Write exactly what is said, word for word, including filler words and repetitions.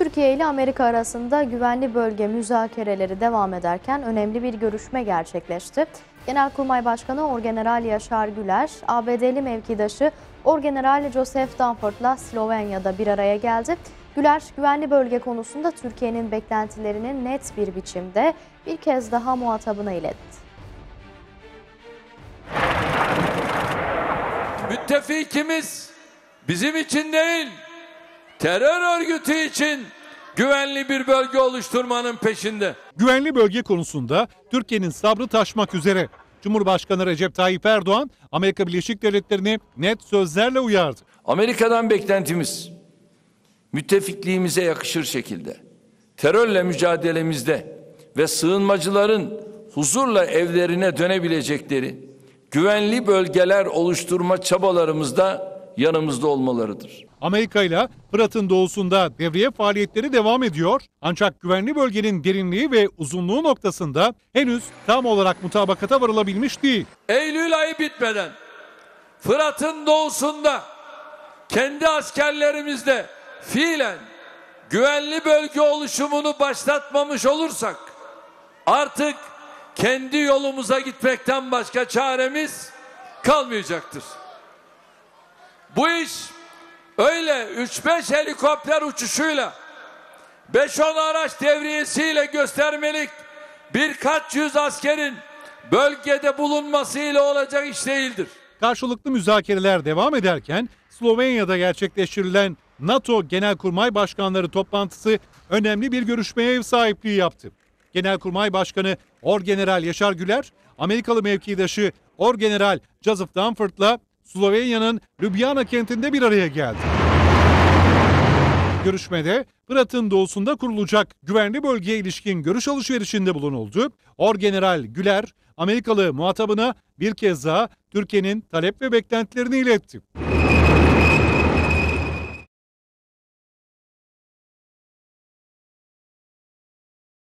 Türkiye ile Amerika arasında güvenli bölge müzakereleri devam ederken önemli bir görüşme gerçekleşti. Genelkurmay Başkanı Orgeneral Yaşar Güler, A B D'li mevkidaşı Orgeneral Joseph Dunford'la Slovenya'da bir araya geldi. Güler, güvenli bölge konusunda Türkiye'nin beklentilerini net bir biçimde bir kez daha muhatabına iletti. Müttefikimiz bizim için değil, terör örgütü için güvenli bir bölge oluşturmanın peşinde. Güvenli bölge konusunda Türkiye'nin sabrı taşmak üzere. Cumhurbaşkanı Recep Tayyip Erdoğan, Amerika Birleşik Devletleri'ni net sözlerle uyardı. Amerika'dan beklentimiz, müttefikliğimize yakışır şekilde terörle mücadelemizde ve sığınmacıların huzurla evlerine dönebilecekleri güvenli bölgeler oluşturma çabalarımızda yanımızda olmalarıdır. Amerika ile Fırat'ın doğusunda devriye faaliyetleri devam ediyor. Ancak güvenli bölgenin derinliği ve uzunluğu noktasında henüz tam olarak mutabakata varılabilmiş değil. Eylül ayı bitmeden Fırat'ın doğusunda kendi askerlerimizle fiilen güvenli bölge oluşumunu başlatmamış olursak artık kendi yolumuza gitmekten başka çaremiz kalmayacaktır. Bu iş öyle üç beş helikopter uçuşuyla, beş on araç devriyesiyle göstermelik birkaç yüz askerin bölgede bulunmasıyla olacak iş değildir. Karşılıklı müzakereler devam ederken Slovenya'da gerçekleştirilen NATO Genelkurmay Başkanları toplantısı önemli bir görüşmeye ev sahipliği yaptı. Genelkurmay Başkanı Orgeneral Yaşar Güler, Amerikalı mevkidaşı Orgeneral Joseph Dunford'la Slovenya'nın Ljubljana kentinde bir araya geldi. Görüşmede Fırat'ın doğusunda kurulacak güvenli bölgeye ilişkin görüş alışverişinde bulunuldu. Orgeneral Güler, Amerikalı muhatabına bir kez daha Türkiye'nin talep ve beklentilerini iletti.